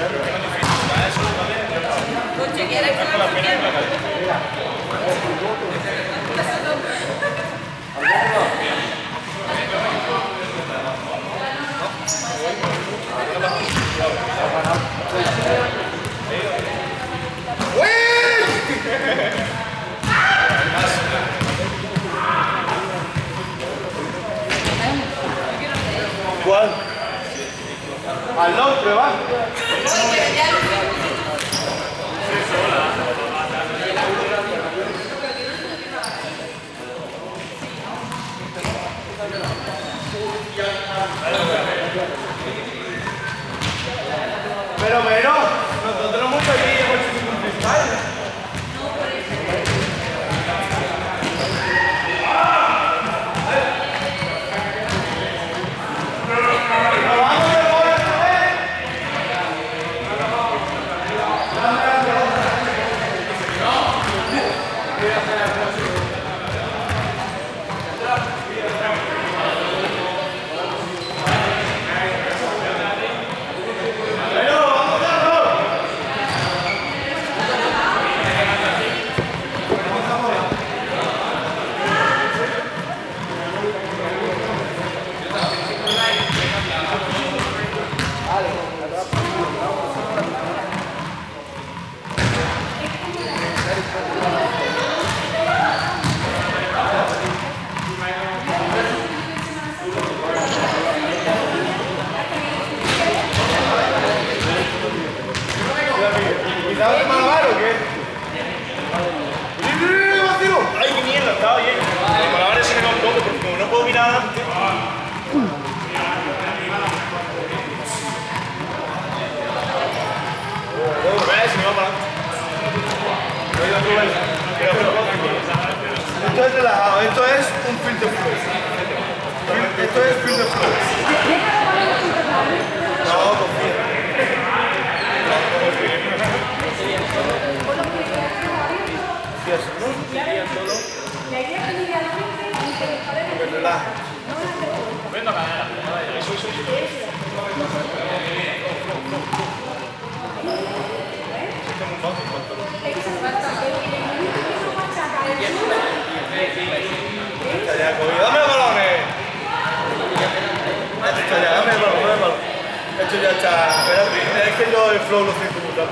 ¿Cuál? Al otro, va. Pero menos, nosotros hemos salido por su freestyle. ¿Sabes de malabar o qué? ¡Ay, qué mierda! Estaba bien. Los malabares se me van un poco porque como no puedo mirar adelante. Se me va para adelante. Esto es relajado, esto es un filtro flow. Esto es filtro flow. No, confía. Esto ya está. Espérate, es que yo el flow lo siento mucho.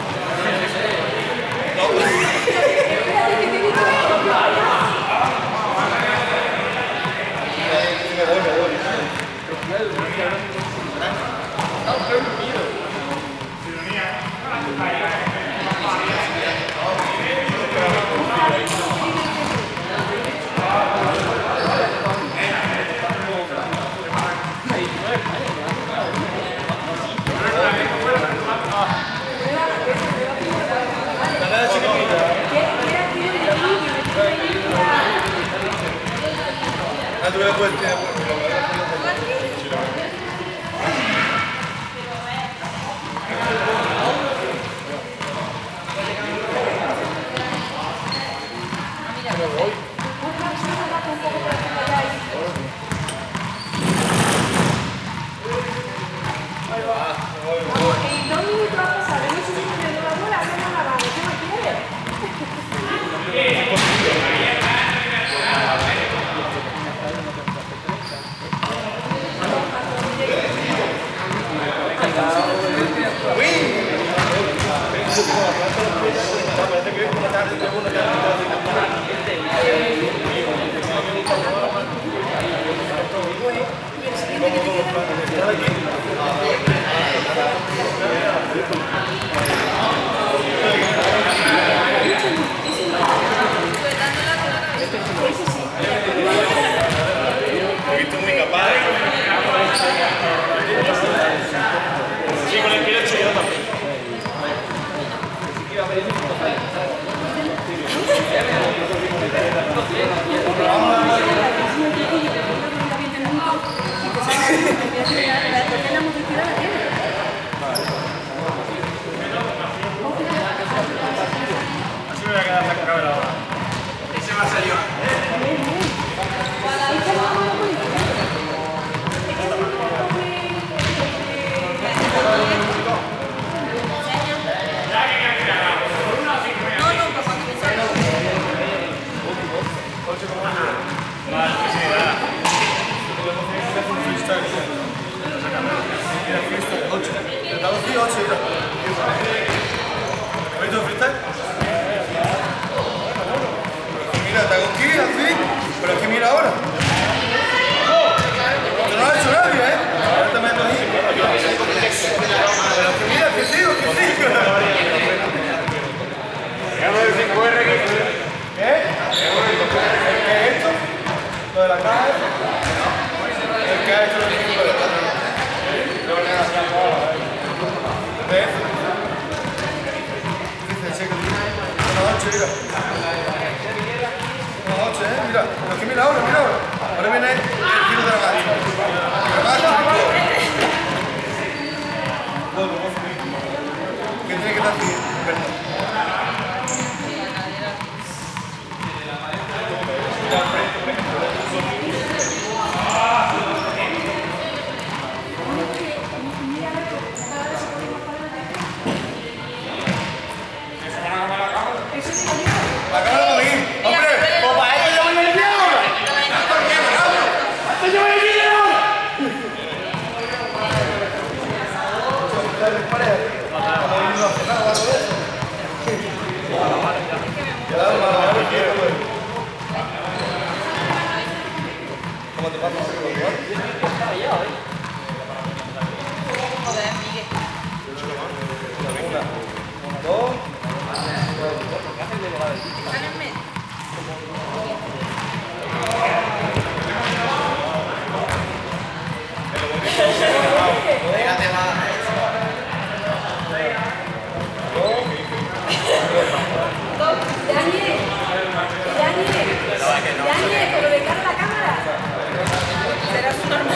8, mira. ¿Has visto el freestyle? Mira, te hago un kill así, pero es que mira ahora. Esto no lo ha hecho nadie, ¿eh? Ahora te meto ahí. Pero que mira, que sigo, que sigo. ¿Qué? ¿Qué es esto? Lo de la caja. ¿El que ha hecho el 5 de la caja? ¿Ves? Dice, checa. Una 8, mira. Una 8, mira. Pero es que mira ahora, mira ahora. Ahora viene el tiro de la gacha. ¿Qué tiene que estar aquí? Perdón. La cámara para mí. ¡Hombre! ¡Pues para esto yo voy a ir ahora! ¡Esto yo voy a ir ahora! ¿Cómo te pasa? Una, dos. Daniel, pero de cara a la cámara. Será su normal.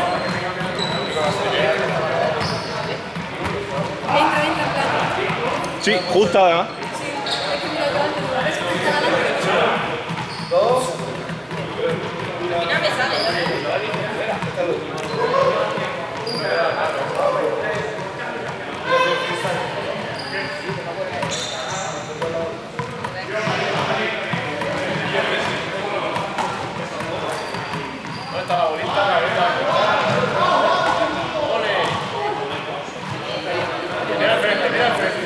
Entra, en plan. Sí, justo además. Sí, es que mira, delante, a ver si te está delante. Dos. Y no me sale. ¿Dónde está la bolita? ¡Ole! Mira al frente, mira al frente.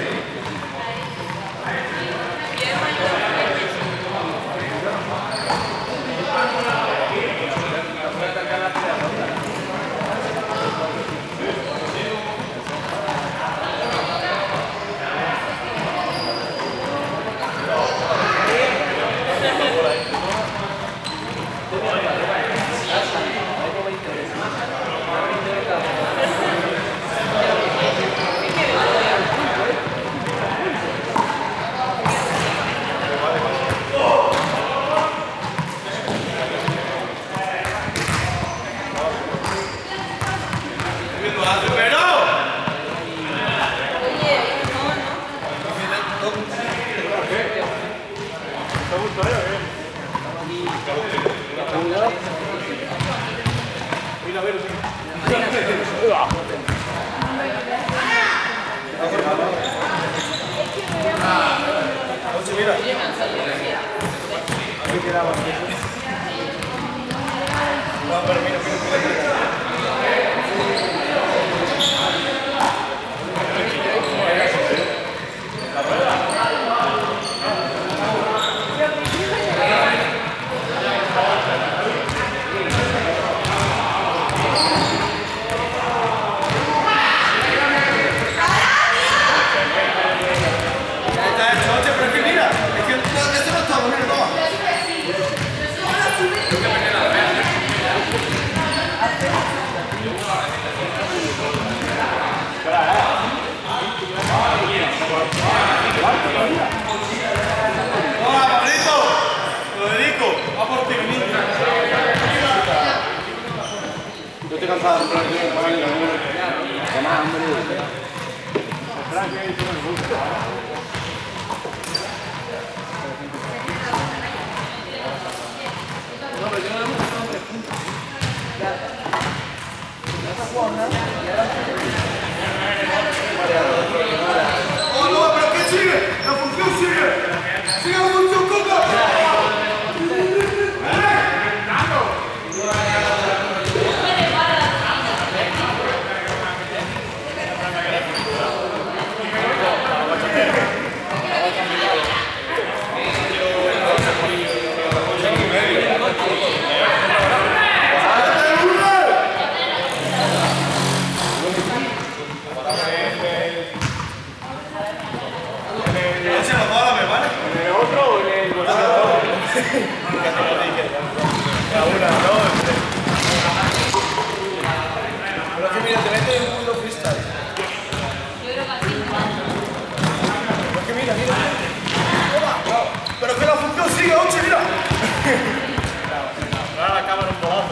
¡Oh, no! ¿Pero qué sigue? ¡La función sigue! ¡Sigue la función, Coca! Una, dos, tres. Pero es que mira, te metes en un mundo freestyle. Yo creo que así. Pero es que mira. Pero es que la función sigue, Oche, mira. Ahora la cámara un bolazo.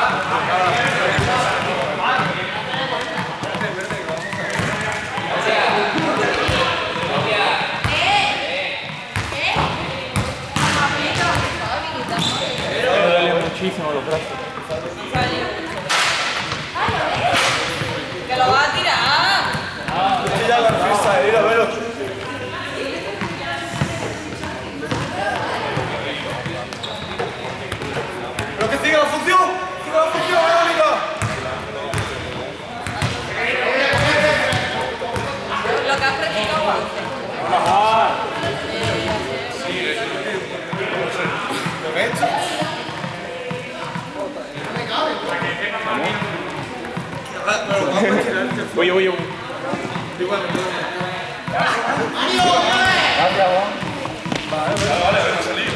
Muchísimo los brazos. ¡Que lo va a tirar! Este ya la freestyle, mira, velo. Pero que siga la función, Verónica. Lo que has practicado antes. Lo que he hecho. Voy. Vale, ven a salir.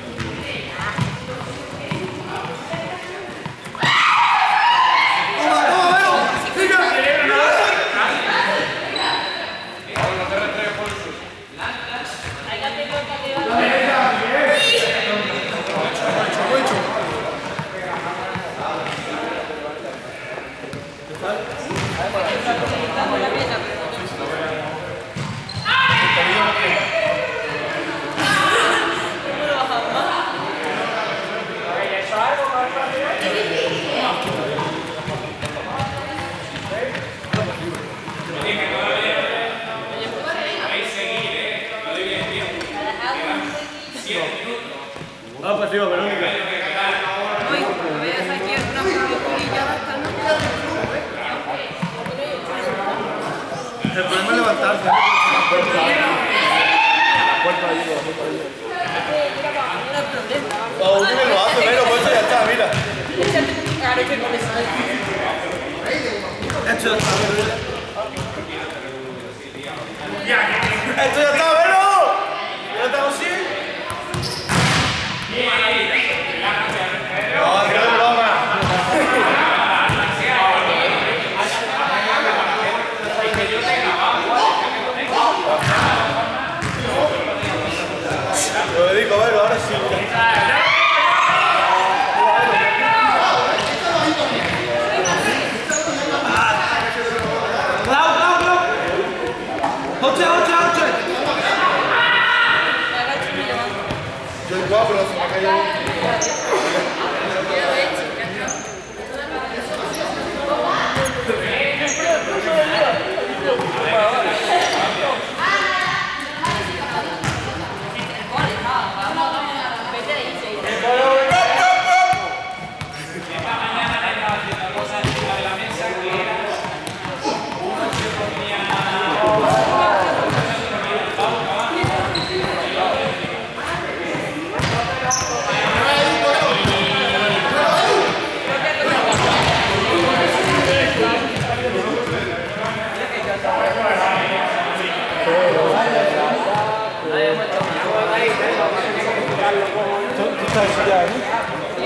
Para arriba, Verónica. Hoy, ves aquí una pulilla El problema es levantarse. O dime lo hace, pero pues ya está, mira. Claro que con eso. Esto ya está, Vero. Ya estamos así. No, que es broma. Lo dedico, Vero, ahora sí. Yo igual, pero se me ha caído. Tú estás ya, ¿no?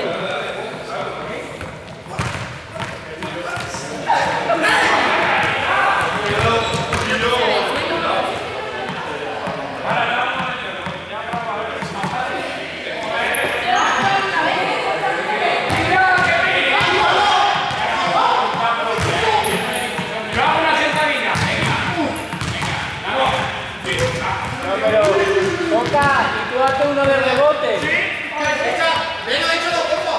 Boca, y tú date uno de rebote. Sí, venga, échalo, porfa.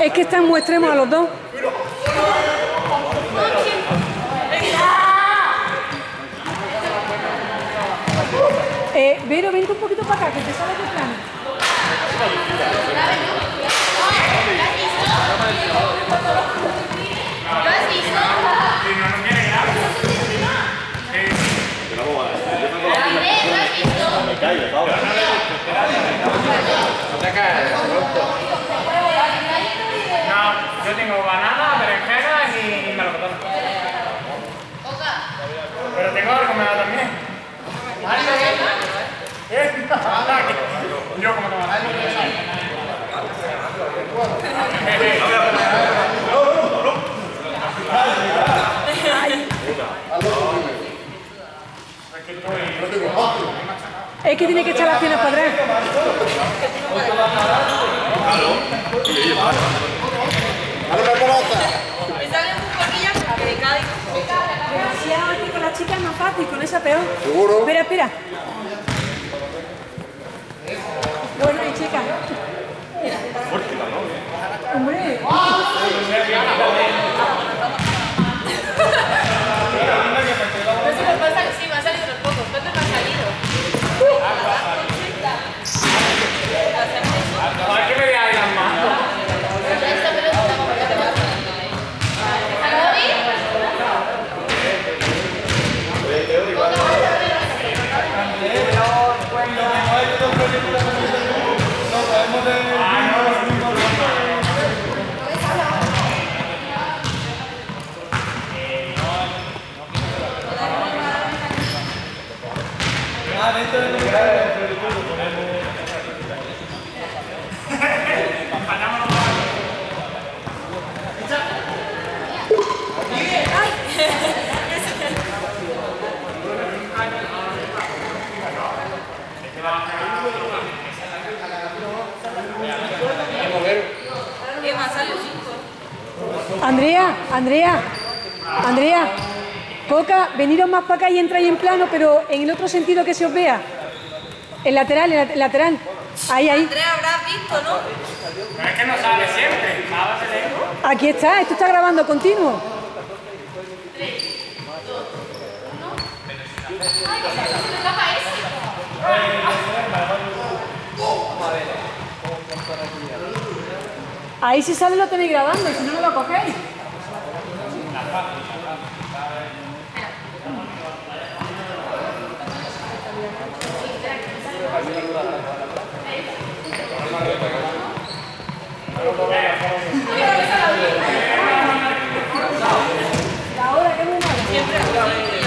Es que están muy extremos a los dos. Vero, vente un poquito para acá, que te sale tu plano. No, yo tengo banana, berenjena y melocotón. Pero tengo algo me da también. Yo como te Es que tiene que echar las piernas para atrás. Demasiado aquí con la chica es más fácil, con esa peor. ¿Seguro? Espera, espera. Bueno, y chica. Hombre. Sí, me ha salido unos pocos. ¿Cuántos me han salido? ¿Para qué me voy a ir al más? Esta pelota está como que te va a Andrea, Coca, veniros más para acá y entráis en plano, pero en el otro sentido que se os vea. El lateral, el lateral. Ahí. Andrea, habrás visto, ¿no? Pero es que no sale siempre. Nada se lee. Aquí está, esto está grabando continuo. Ahí si sale lo tenéis grabando, y si no, no lo cogéis. La hora que es muy mala.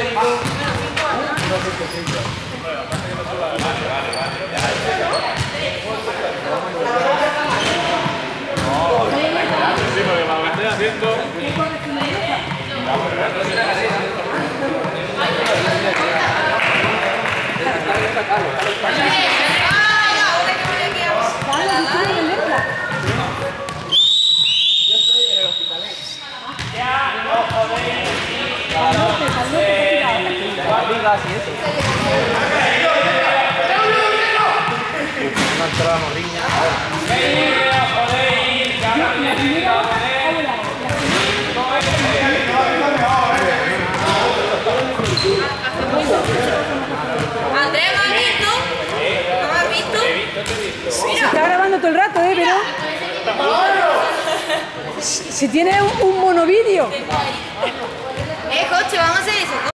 Andrea, ¿me has visto? ¿No me has visto? Se está grabando todo el rato, pero... Si tiene un monovídeo. Coche, vamos a hacer eso.